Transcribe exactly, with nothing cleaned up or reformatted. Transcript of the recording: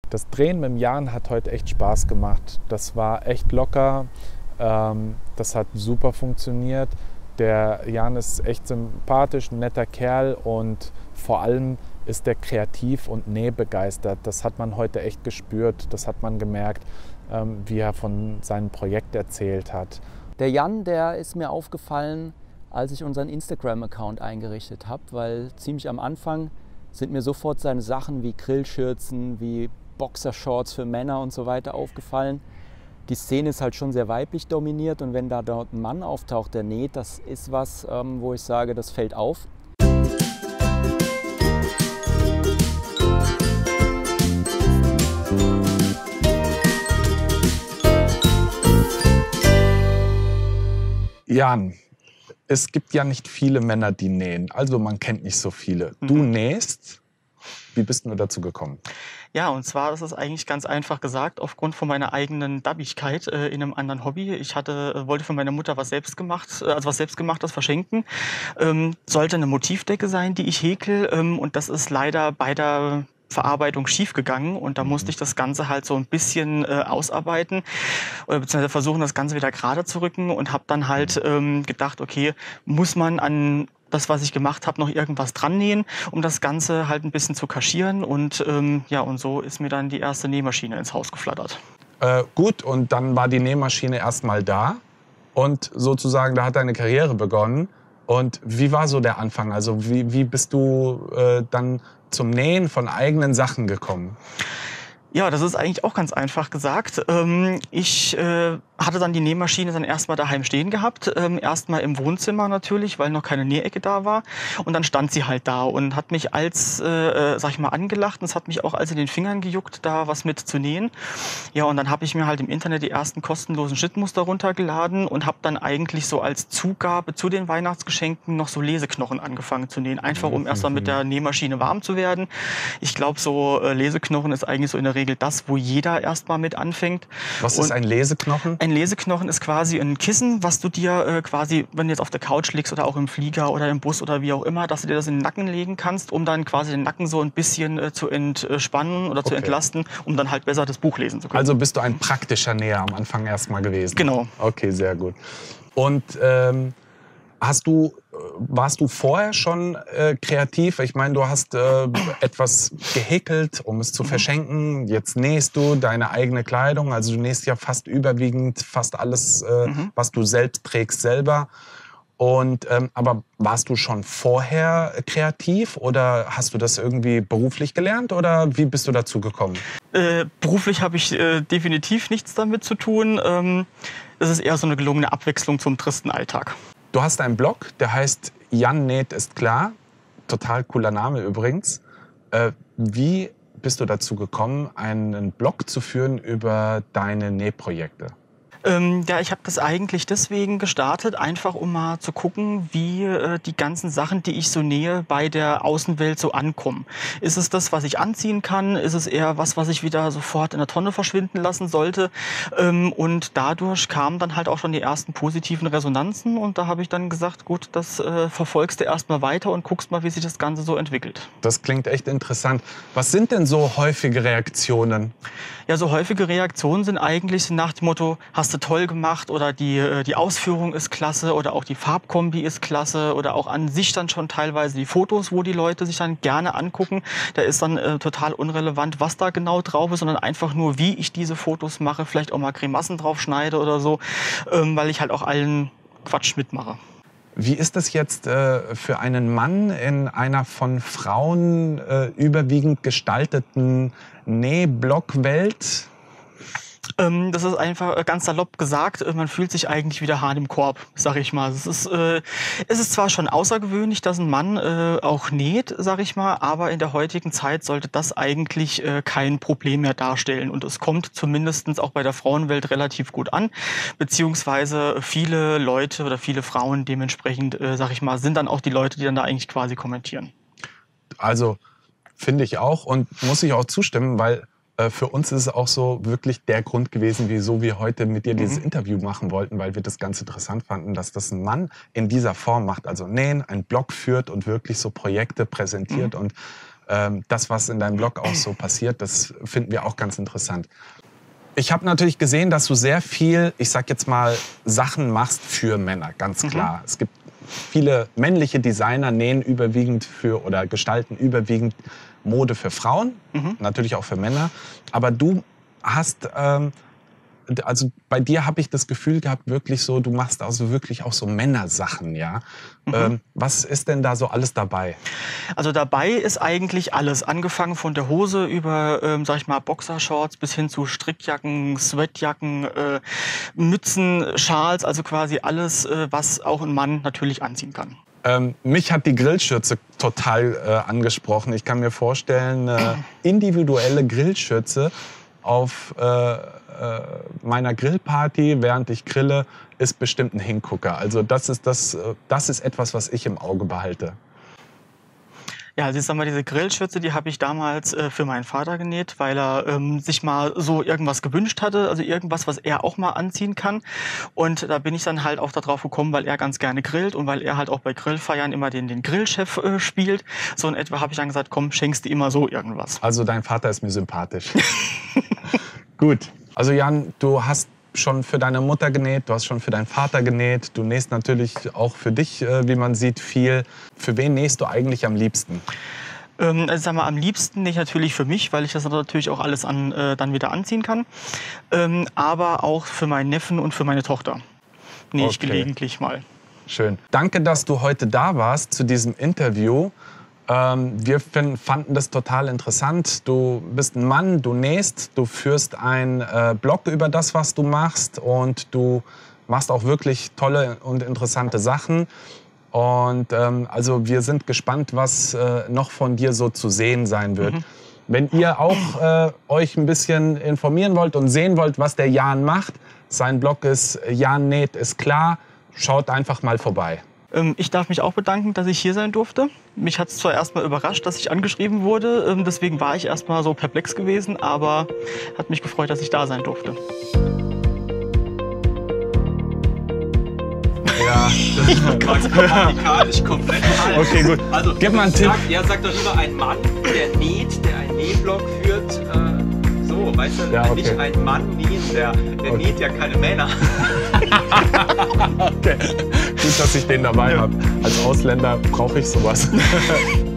Das Drehen mit dem Jan hat heute echt Spaß gemacht. Das war echt locker. Ähm, das hat super funktioniert. Der Jan ist echt sympathisch, ein netter Kerl und vor allem ist der kreativ und nähbegeistert. Das hat man heute echt gespürt. Das hat man gemerkt, ähm, wie er von seinem Projekt erzählt hat. Der Jan, der ist mir aufgefallen, als ich unseren Instagram-Account eingerichtet habe, weil ziemlich am Anfang sind mir sofort seine Sachen wie Grillschürzen, wie Boxershorts für Männer und so weiter aufgefallen. Die Szene ist halt schon sehr weiblich dominiert und wenn da dort ein Mann auftaucht, der näht, das ist was, ähm, wo ich sage, das fällt auf. Jan, es gibt ja nicht viele Männer, die nähen. Also man kennt nicht so viele. Du Mhm. nähst. Wie bist du dazu gekommen? Ja, und zwar ist es eigentlich ganz einfach gesagt, aufgrund von meiner eigenen Dabbigkeit äh, in einem anderen Hobby. Ich hatte, äh, wollte von meiner Mutter was selbst gemacht, äh, also was selbstgemachtes verschenken. Ähm, sollte eine Motivdecke sein, die ich häkel. Ähm, und das ist leider bei der Verarbeitung schiefgegangen und da musste ich das Ganze halt so ein bisschen äh, ausarbeiten oder beziehungsweise versuchen, das Ganze wieder gerade zu rücken und habe dann halt ähm, gedacht, okay, muss man an das, was ich gemacht habe, noch irgendwas dran nähen, um das Ganze halt ein bisschen zu kaschieren und ähm, ja, und so ist mir dann die erste Nähmaschine ins Haus geflattert. Äh, gut, und dann war die Nähmaschine erstmal da und sozusagen, da hat deine Karriere begonnen. Und wie war so der Anfang? Also wie, wie bist du äh, dann zum Nähen von eigenen Sachen gekommen? Ja, das ist eigentlich auch ganz einfach gesagt. Ähm, ich äh, hatte dann die Nähmaschine dann erstmal daheim stehen gehabt. Ähm, erstmal im Wohnzimmer natürlich, weil noch keine Nähecke da war. Und dann stand sie halt da und hat mich als, äh, sag ich mal, angelacht. Und es hat mich auch als in den Fingern gejuckt, da was mit zu nähen. Ja, und dann habe ich mir halt im Internet die ersten kostenlosen Schnittmuster runtergeladen und habe dann eigentlich so als Zugabe zu den Weihnachtsgeschenken noch so Leseknochen angefangen zu nähen. Einfach um erst mal mit der Nähmaschine warm zu werden. Ich glaube, so äh, Leseknochen ist eigentlich so in der Regel das, wo jeder erstmal mit anfängt. Was Und ist ein Leseknochen? ein Leseknochen ist quasi ein Kissen, was du dir äh, quasi, wenn du jetzt auf der Couch liegst oder auch im Flieger oder im Bus oder wie auch immer, dass du dir das in den Nacken legen kannst, um dann quasi den Nacken so ein bisschen äh, zu entspannen oder zu Okay. entlasten, um dann halt besser das Buch lesen zu können. Also bist du ein praktischer Näher am Anfang erstmal gewesen? Genau. Okay, sehr gut. Und ähm, hast du, warst du vorher schon äh, kreativ? Ich meine, du hast äh, etwas gehäkelt, um es zu verschenken. Jetzt nähst du deine eigene Kleidung. Also du nähst ja fast überwiegend fast alles, äh, Mhm. was du selbst trägst, selber. Und, ähm, aber warst du schon vorher kreativ oder hast du das irgendwie beruflich gelernt oder wie bist du dazu gekommen? Äh, beruflich habe ich äh, definitiv nichts damit zu tun. Ähm, es ist eher so eine gelungene Abwechslung zum tristen Alltag. Du hast einen Blog, der heißt Jan näht ist klar. Total cooler Name übrigens. Äh, wie bist du dazu gekommen, einen Blog zu führen über deine Nähprojekte? Ähm, ja, ich habe das eigentlich deswegen gestartet, einfach um mal zu gucken, wie äh, die ganzen Sachen, die ich so nähe, bei der Außenwelt so ankommen. Ist es das, was ich anziehen kann? Ist es eher was, was ich wieder sofort in der Tonne verschwinden lassen sollte? Ähm, und dadurch kamen dann halt auch schon die ersten positiven Resonanzen und da habe ich dann gesagt, gut, das äh, verfolgst du erstmal weiter und guckst mal, wie sich das Ganze so entwickelt. Das klingt echt interessant. Was sind denn so häufige Reaktionen? Ja, so häufige Reaktionen sind eigentlich nach dem Motto, hast du toll gemacht oder die, äh, die Ausführung ist klasse oder auch die Farbkombi ist klasse oder auch an sich dann schon teilweise die Fotos, wo die Leute sich dann gerne angucken. Da ist dann äh, total unrelevant, was da genau drauf ist, sondern einfach nur, wie ich diese Fotos mache, vielleicht auch mal Grimassen drauf schneide oder so, ähm, weil ich halt auch allen Quatsch mitmache. Wie ist das jetzt äh, für einen Mann in einer von Frauen äh, überwiegend gestalteten Nähblockwelt? Ähm, das ist einfach äh, ganz salopp gesagt, äh, man fühlt sich eigentlich wie der Hahn im Korb, sag ich mal. Es ist, äh, es ist zwar schon außergewöhnlich, dass ein Mann äh, auch näht, sag ich mal, aber in der heutigen Zeit sollte das eigentlich äh, kein Problem mehr darstellen. Und es kommt zumindest auch bei der Frauenwelt relativ gut an, beziehungsweise viele Leute oder viele Frauen dementsprechend, äh, sag ich mal, sind dann auch die Leute, die dann da eigentlich quasi kommentieren. Also finde ich auch und muss ich auch zustimmen, weil äh, für uns ist es auch so wirklich der Grund gewesen, wieso wir heute mit dir dieses Mhm. Interview machen wollten, weil wir das ganz interessant fanden, dass das ein Mann in dieser Form macht, also nähen, einen Blog führt und wirklich so Projekte präsentiert. Mhm. Und ähm, das, was in deinem Blog auch so passiert, das finden wir auch ganz interessant. Ich habe natürlich gesehen, dass du sehr viel, ich sag jetzt mal, Sachen machst für Männer, ganz klar. Mhm. Es gibt viele männliche Designer, nähen überwiegend für oder gestalten überwiegend Mode für Frauen, mhm. natürlich auch für Männer. Aber du hast, ähm, also bei dir habe ich das Gefühl gehabt, wirklich so, du machst also wirklich auch so Männersachen, ja. Mhm. Ähm, was ist denn da so alles dabei? Also dabei ist eigentlich alles, angefangen von der Hose über, ähm, sag ich mal, Boxershorts bis hin zu Strickjacken, Sweatjacken, äh, Mützen, Schals, also quasi alles, äh, was auch ein Mann natürlich anziehen kann. Ähm, mich hat die Grillschürze total äh, angesprochen. Ich kann mir vorstellen, eine individuelle Grillschürze auf äh, äh, meiner Grillparty, während ich grille, ist bestimmt ein Hingucker. Also das ist, das, das ist etwas, was ich im Auge behalte. Ja, also ich sag mal, diese Grillschürze, die habe ich damals äh, für meinen Vater genäht, weil er ähm, sich mal so irgendwas gewünscht hatte, also irgendwas, was er auch mal anziehen kann. Und da bin ich dann halt auch darauf gekommen, weil er ganz gerne grillt und weil er halt auch bei Grillfeiern immer den, den Grillchef äh, spielt. So in etwa habe ich dann gesagt, komm, schenkst du immer so irgendwas. Also dein Vater ist mir sympathisch. Gut. Also Jan, du hast schon für deine Mutter genäht, du hast schon für deinen Vater genäht. Du nähst natürlich auch für dich, wie man sieht, viel. Für wen nähst du eigentlich am liebsten? Ähm, also sag mal, am liebsten nähe ich natürlich für mich, weil ich das natürlich auch alles an, äh, dann wieder anziehen kann. Ähm, aber auch für meinen Neffen und für meine Tochter nähe ich Okay. gelegentlich mal. Schön. Danke, dass du heute da warst zu diesem Interview. Ähm, wir finden, fanden das total interessant. Du bist ein Mann, du nähst, du führst einen äh, Blog über das, was du machst und du machst auch wirklich tolle und interessante Sachen. Und ähm, also wir sind gespannt, was äh, noch von dir so zu sehen sein wird. Mhm. Wenn ihr auch äh, euch ein bisschen informieren wollt und sehen wollt, was der Jan macht, sein Blog ist Jan näht ist klar, schaut einfach mal vorbei. Ich darf mich auch bedanken, dass ich hier sein durfte. Mich hat es zwar erst mal überrascht, dass ich angeschrieben wurde, deswegen war ich erst mal so perplex gewesen, aber hat mich gefreut, dass ich da sein durfte. Ja, das ist ganz grammatikalisch komplett falsch. Okay, gut. Also, gib mal einen Tipp. Sagt, ja, sagt doch lieber ein Mann, der näht, der einen Nähblog führt. Äh, so, weißt du, Ja, okay. nicht ein Mann nähen, der, der Okay. näht ja keine Männer. Okay. Gut, dass ich den dabei habe. Als Ausländer brauche ich sowas.